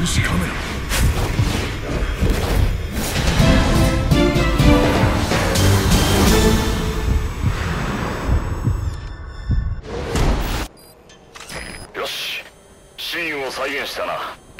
監視カメラ。 よし、シーンを再現したな。